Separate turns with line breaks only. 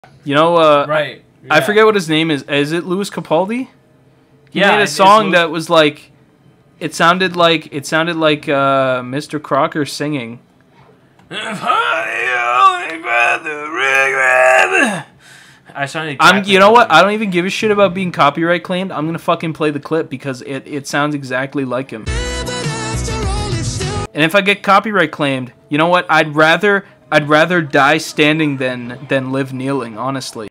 You know,
Right. Yeah.
I forget what his name is. Is it Louis Capaldi? He
Yeah,
made a song that was like, it sounded like Mr. Crocker singing. You know what? I don't even give a shit about being copyright claimed. I'm gonna fucking play the clip because it sounds exactly like him. And if I get copyright claimed, you know what? I'd rather die standing than live kneeling, honestly.